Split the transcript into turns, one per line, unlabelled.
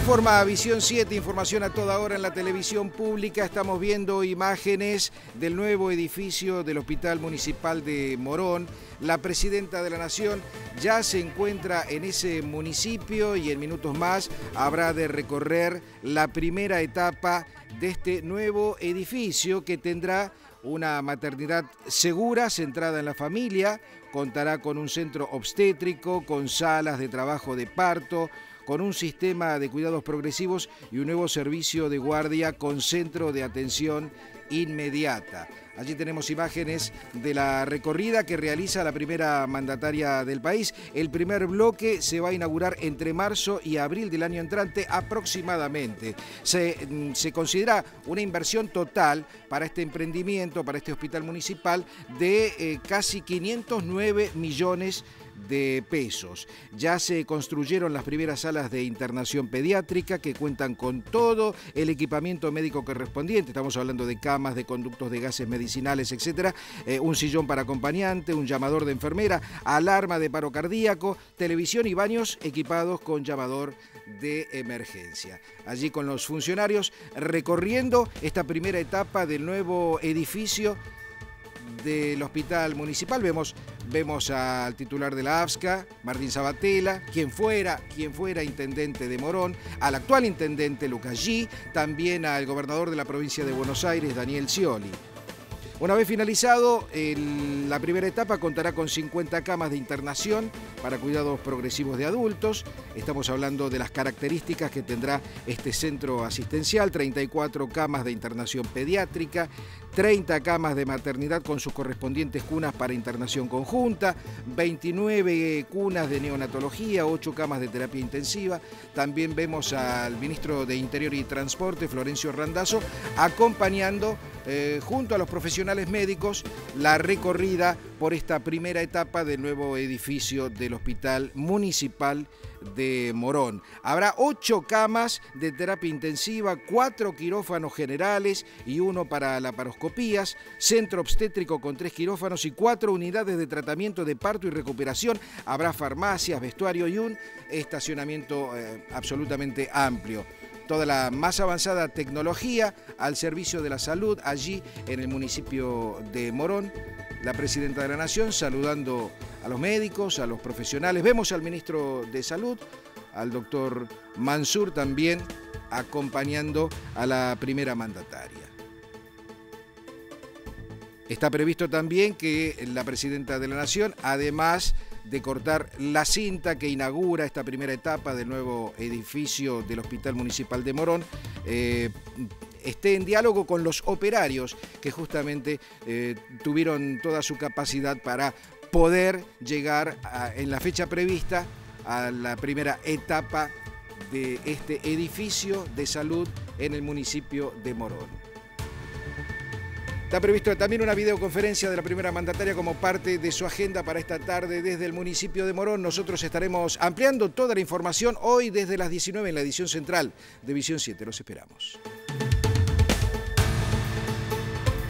Informa Visión 7, información a toda hora en la televisión pública. Estamos viendo imágenes del nuevo edificio del Hospital Municipal de Morón. La Presidenta de la Nación ya se encuentra en ese municipio y en minutos más habrá de recorrer la primera etapa de este nuevo edificio que tendrá una maternidad segura, centrada en la familia. Contará con un centro obstétrico, con salas de trabajo de parto, con un sistema de cuidados progresivos y un nuevo servicio de guardia con centro de atención inmediata. Allí tenemos imágenes de la recorrida que realiza la primera mandataria del país. El primer bloque se va a inaugurar entre marzo y abril del año entrante aproximadamente. Se considera una inversión total para este emprendimiento, para este hospital municipal, de casi 509 millones de pesos. Ya se construyeron las primeras salas de internación pediátrica que cuentan con todo el equipamiento médico correspondiente. Estamos hablando de camas, de conductos de gases medicinales, etcétera, un sillón para acompañante, un llamador de enfermera, alarma de paro cardíaco, televisión y baños equipados con llamador de emergencia. Allí con los funcionarios recorriendo esta primera etapa del nuevo edificio del Hospital Municipal. Vemos al titular de la AFSCA, Martín Sabatella, quien fuera intendente de Morón, al actual intendente Lucas G, también al gobernador de la provincia de Buenos Aires, Daniel Scioli. Una vez finalizado, la primera etapa contará con 50 camas de internación para cuidados progresivos de adultos. Estamos hablando de las características que tendrá este centro asistencial: 34 camas de internación pediátrica, 30 camas de maternidad con sus correspondientes cunas para internación conjunta, 29 cunas de neonatología, 8 camas de terapia intensiva. También vemos al ministro de Interior y Transporte, Florencio Randazzo, acompañando junto a los profesionales médicos la recorrida por esta primera etapa del nuevo edificio del Hospital Municipal de Morón. Habrá 8 camas de terapia intensiva, 4 quirófanos generales y 1 para laparoscopías, centro obstétrico con 3 quirófanos y 4 unidades de tratamiento de parto y recuperación. Habrá farmacias, vestuario y un estacionamiento absolutamente amplio. Toda la más avanzada tecnología al servicio de la salud allí en el municipio de Morón. La Presidenta de la Nación saludando a los médicos, a los profesionales. Vemos al ministro de Salud, al doctor Mansur, también acompañando a la primera mandataria. Está previsto también que la Presidenta de la Nación, además de cortar la cinta que inaugura esta primera etapa del nuevo edificio del Hospital Municipal de Morón, esté en diálogo con los operarios que justamente tuvieron toda su capacidad para poder llegar en la fecha prevista a la primera etapa de este edificio de salud en el municipio de Morón. Está previsto también una videoconferencia de la primera mandataria como parte de su agenda para esta tarde desde el municipio de Morón. Nosotros estaremos ampliando toda la información hoy desde las 19 en la edición central de Visión 7. Los esperamos.